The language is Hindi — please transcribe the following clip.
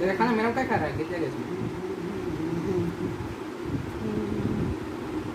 तेरा खाना मेरा क्या खा रहा है? गिर जाएगा इसमें।